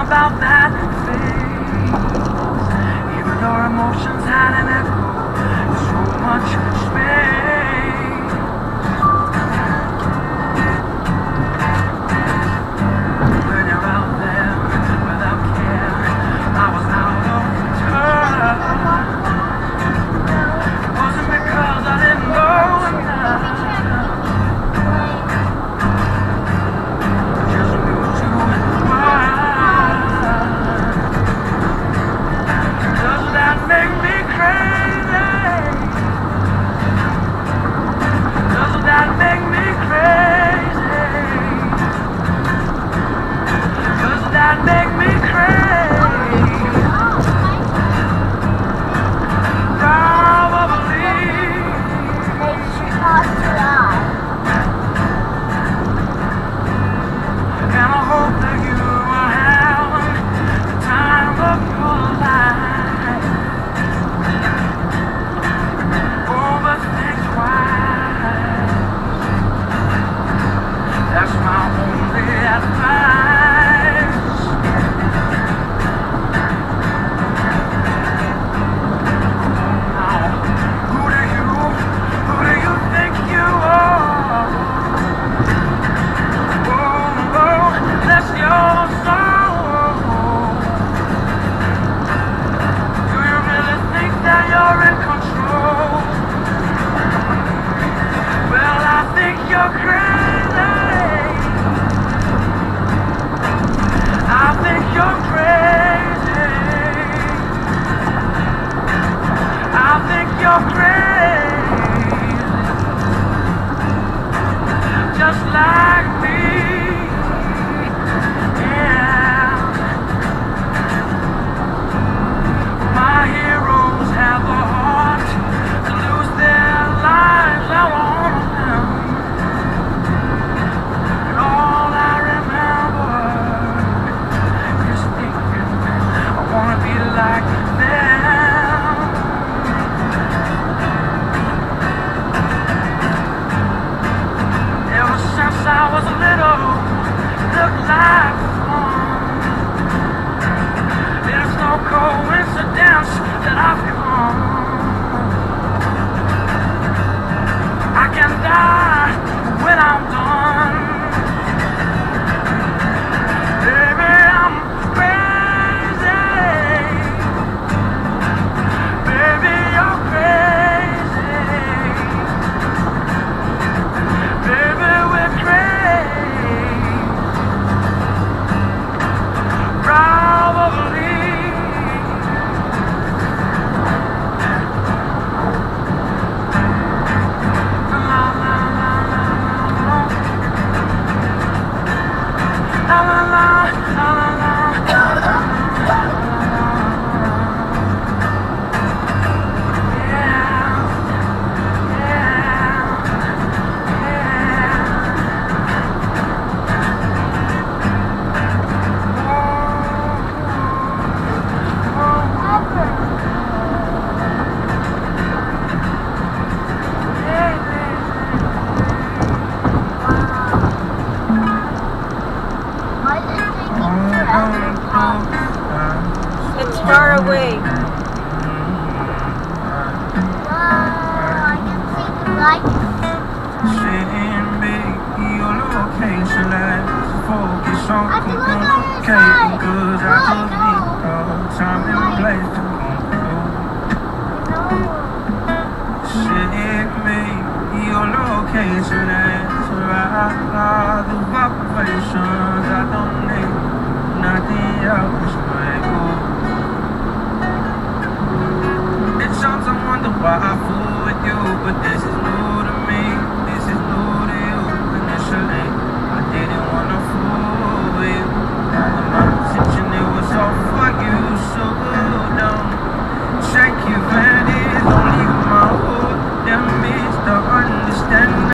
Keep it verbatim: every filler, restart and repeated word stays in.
about that face. Even your emotions had an echo, so much space. When you're out there without care, I was out of touch. It wasn't because I didn't know enough. It's far away. Whoa, I can see the lights. Send me your location, let's focus on I can look on the communicating, side. cause I Look, just no. need a time and place to go. Send me your location, let's ride the vibrations. I don't need nothing else, baby. It's sometimes I wonder why I fool with you, but this is new to